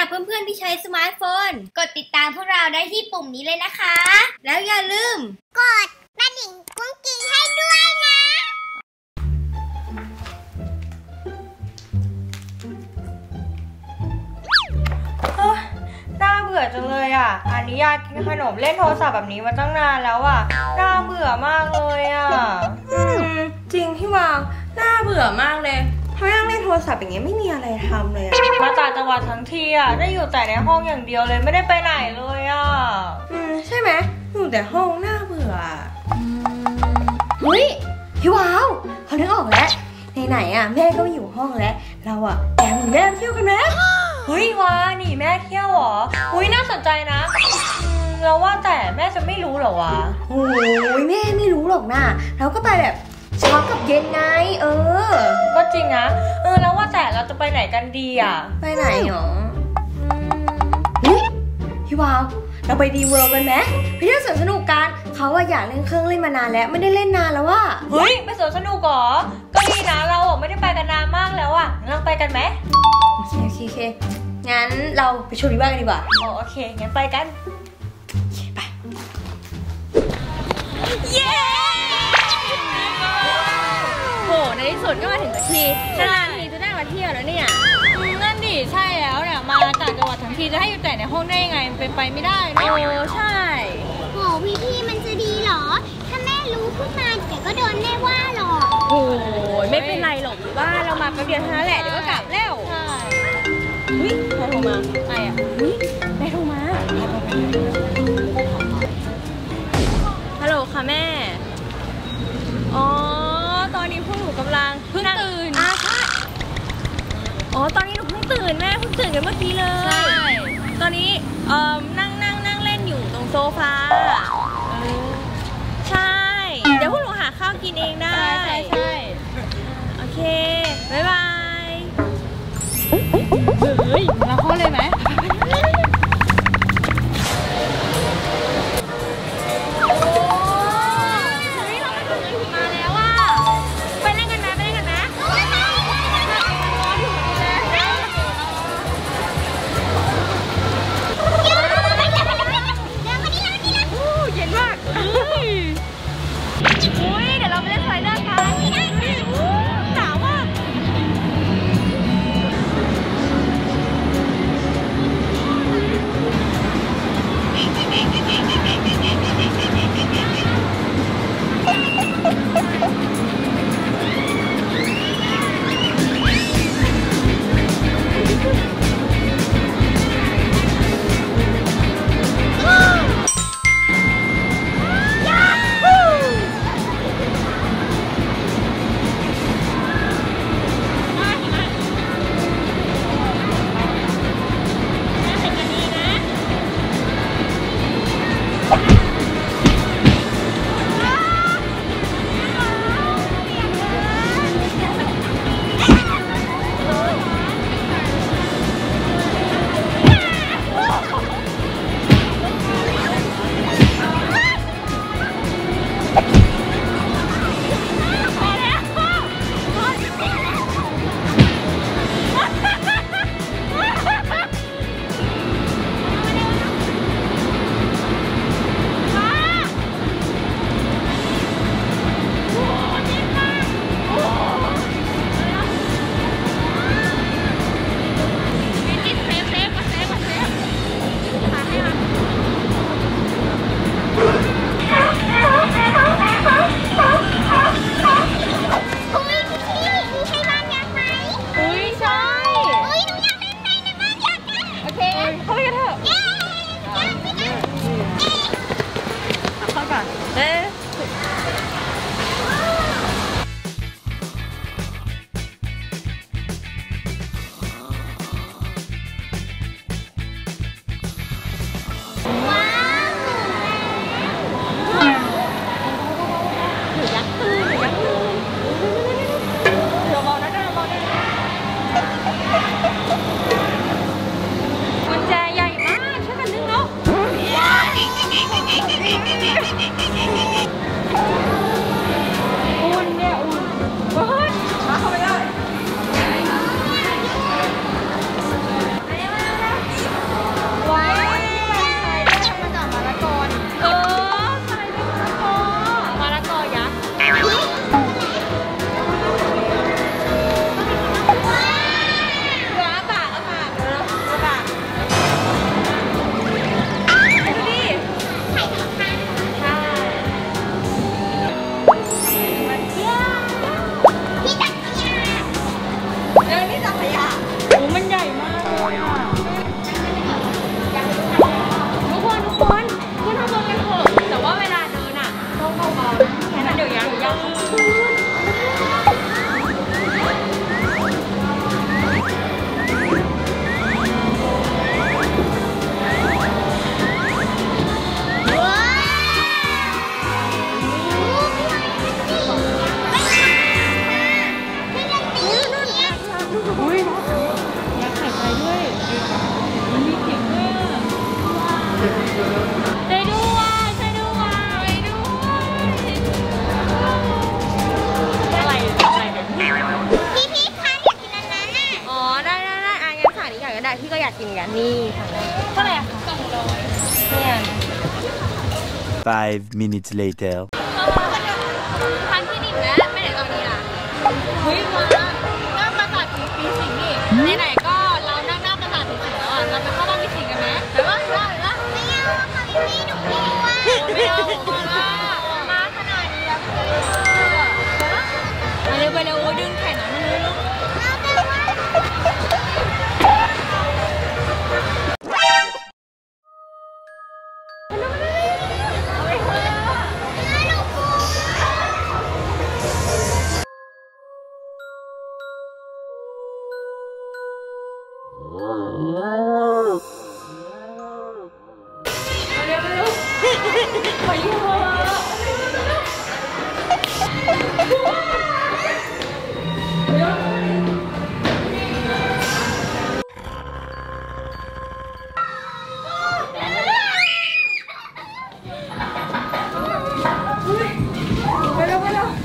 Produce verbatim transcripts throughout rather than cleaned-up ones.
เพื่อนๆที่ใช้สมาร์ทโฟนกดติดตามพวกเราได้ที่ปุ่มนี้เลยนะคะแล้วอย่าลืมกดกระดิ่งกุ้งกิ้งให้ด้วยนะน่าเบื่อจังเลยอ่ะอันนี้อยากกินขนมเล่นโทรศัพท์แบบนี้มาตั้งนานแล้วอ่ะน่าเบื่อมากเลยอ่ะอืมจริงพี่วางน่าเบื่อมากเลยถ้านั่งเล่นโทรศัพท์อย่างเงี้ยไม่มีอะไรทำเลยมาต่างจังหวัดทั้งทีอ่ะได้อยู่แต่ในห้องอย่างเดียวเลยไม่ได้ไปไหนเลยอ่ะอืมใช่ไหมอยู่แต่ห้องน่าเบื่อเฮ้ยพี่วาวเขานึกออกแล้วไหนๆอ่ะแม่ก็อยู่ห้องแล้วเราอ่ะแอบหนีแม่เที่ยวกันไหมเฮ้ยวาหนีแม่เที่ยวเหรออุ้ยน่าสนใจนะเราว่าแต่แม่จะไม่รู้เหรอวะโอ้ยแม่ไม่รู้หรอกนะเราก็ไปแบบเช้ากับเย็นไงเออก็จริงนะเออแล้วว่าแต่เราจะไปไหนกันดีอ่ะไปไหนหรอเฮ้ยพี่วาวเราไปดีเวิลด์กันไหมไปเที่ยวสวนสนุกกันเขาอะอยากเล่นเครื่องเล่นมานานแล้วไม่ได้เล่นนานแล้วว่ะเฮ้ยไปสวนสนุกเหรอก็ดีนะเราอะไม่ได้ไปกันนานมากแล้วอะงั้นเราไปกันไหมโอเคโอเคโอเคงั้นเราไปชมดีบ้างกันดีกว่าอ๋อโอเคงั้นไปกันไปเย้โหในที่สุดก็มาถึงสักทีนานทีจะได้มาเที่ยวแล้วเนี่ยนั่นดิใช่แล้วเนี่ยมาต่างจังหวัดทั้งทีจะให้อยู่แต่ในห้องได้ยังไงเป็นไปไม่ได้โอ้ใช่โหพี่พี่มันจะดีหรอถ้าแม่รู้ขึ้นมาเดี๋ยวก็โดนแม่ว่าหรอกโอ้ยไม่เป็นไรหรอกว่าเรามาแป๊บเดียวเท่านั้นแหละเดี๋ยวก็กลับแล้วใช่เฮ้ยใครโทรมาใครอ่ะเฮ้ยแม่โทรมาฮัลโหลค่ะแม่อ๋อตอนนี้พวกหนูกำลังเพิ่งตื่นอ่ะใช่อ๋อตอนนี้หนูเพิ่งตื่นแม่เพิ่งตื่นกันเมื่อกี้เลยใช่ตอนนี้เอ่อนั่งนั่งนั่งเล่นอยู่ตรงโซฟาใช่เดี๋ยวพวกหนูหาข้าวกินเองได้ใช่ใช่โอเคบ๊ายบายเฮ้ยเราเข้าเลยไหมกินกันนี่ค่ะเท่าไหร่คะสองร้อยเนี่ย Five minutes later ทานที่ดิ่งนะไม่ไหนตอนนี้อ่ะเฮ้ยมาหน้าปราสาทผีสิงนี่ไหนๆก็เรานั่งหน้าปราสาทผีสิงแล้วอ่ะเราไปเข้าบ้านผีสิงกันไหมไปวะได้ละไม่เอาค่ะพี่หนูกลัวไม่เอามาขนาดนี้แล้วไปเร็วไปเร็วโอ้ยดึงแขนหน่อยมาเร็วไปเถอะไปเร็วไปเร็ว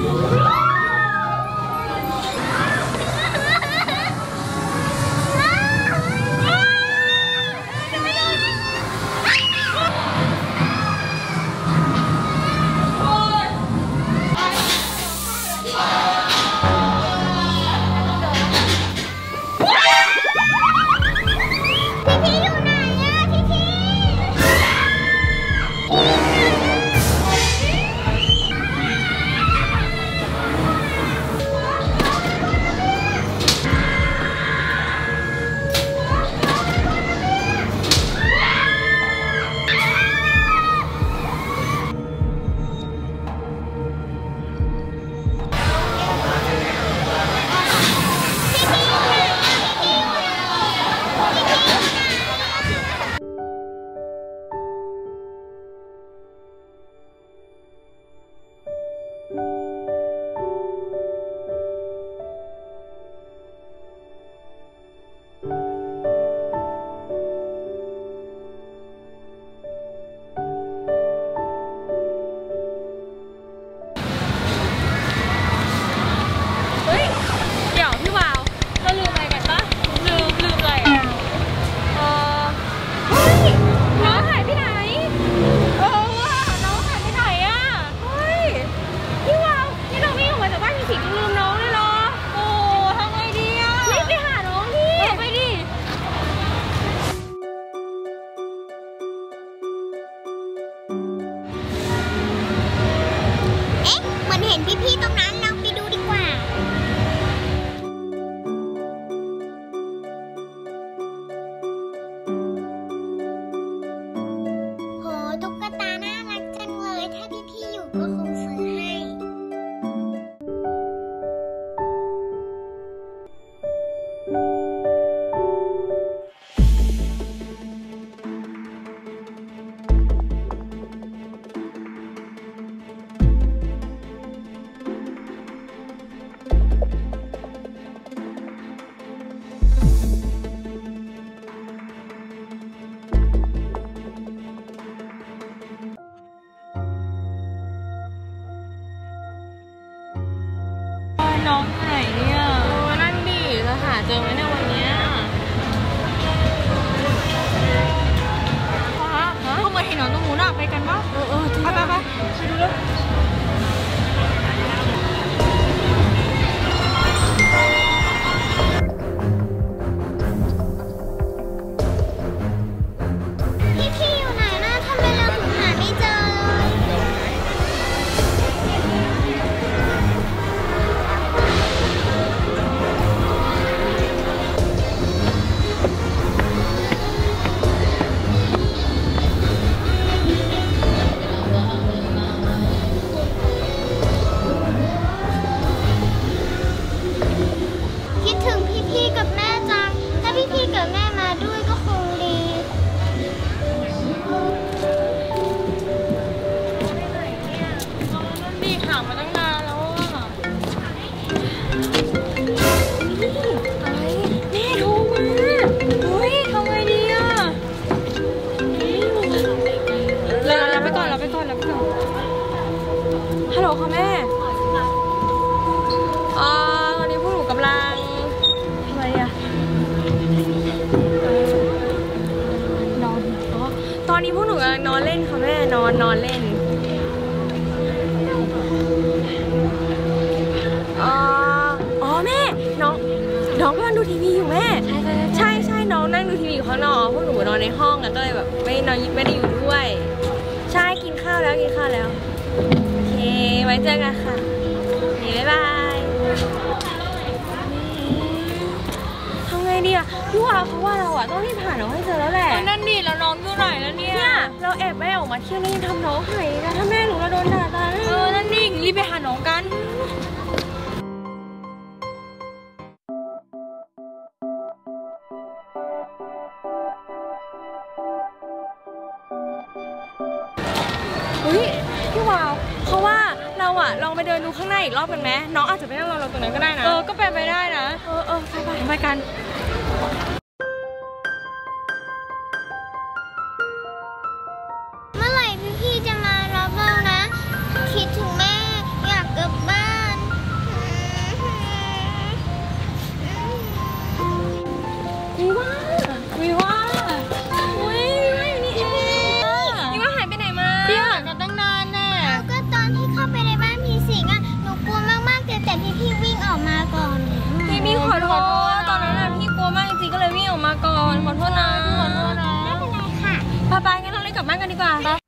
พี่ๆตรงนั้นเราไปดูดีกว่าโหตุ๊กตาน่ารักจังเลยถ้าพี่ๆอยู่ก็คงซื้อให้น้องไหนเนี่ยโอ้นั่นดิจะหาเจอไหมในวันนี้ฟ้าเขามาเห็นน้องตรงนู้นอ่ะไปกันปะเออเออไปไปไปไปดูแล้วพี่ๆอยู่ไหนนะทำไมเราถึงหาไม่เจอเลยพี่กับแม่มาด้วยก็คงดีดีหามาตั้งนานแล้วอ่ะอะไรแม่โทรมาเฮ้ยทำไงดีอ่ะเราเราไปก่อนเราไปก่อนเราไปก่อนฮัลโหลค่ะแม่อ่าตอนนี้พวกหนูกำลังอะไรอ่ะพวกหนูกำลังนอนเล่นค่ะแม่นอนนอนเล่นอ๋ออ๋อแม่น้องน้องกำลังดูทีวีอยู่แม่ใช่ใช่น้องนั่งดูทีวีอยู่ข้างนอกพวกหนูนอนในห้องแล้วก็เลยแบบไม่นอนไม่ได้อยู่ด้วยใช่กินข้าวแล้วกินข้าวแล้วโอเคไว้เจอกันค่ะบ๊ายบายทำไงดีอะพี่ว่าเพราะว่าเราอะต้องรีบหาน้องให้เจอแล้วแหละนั่นดิแล้วน้องอยู่ไหนแล้วเนี่ยเราแอบแม่ออกมาเที่ยวแล้วยังทำน้องหายนะถ้าแม่รู้เราโดนด่าตายเออนั่นดิรีบไปหาน้องกันอุ้ยพี่วาวเพราะว่าเราอะลองไปเดินดูข้างในอีกรอบกันไหมน้องอาจจะไม่นั่งรอเราตรงนั้นก็ได้นะเออก็เป็นไปได้นะเออเออไปไปไปกันเมื่อไหร่พี่ๆจะมารับเรานะคิดถึงแม่อยากกลับบ้านวิว่าวิว่าอุ้ยวิว่าอยู่นี่เองวิว่าหายไปไหนมาพี่หากันตั้งนานแน่ก็ตอนที่เข้าไปในบ้านผีสิงอ่ะหนูกลัวมากๆแต่แต่พี่ๆวิ่งออกมาก่อนพี่พี่ขอโทษตอนนั้นน่ะพี่กลัวมากจริงๆก็เลยวิ่งออกมาก่อนขอโทษนะขอโทษนะไม่เป็นไรค่ะไปไปงั้นเราเล่นกลับบ้านกันดีกว่า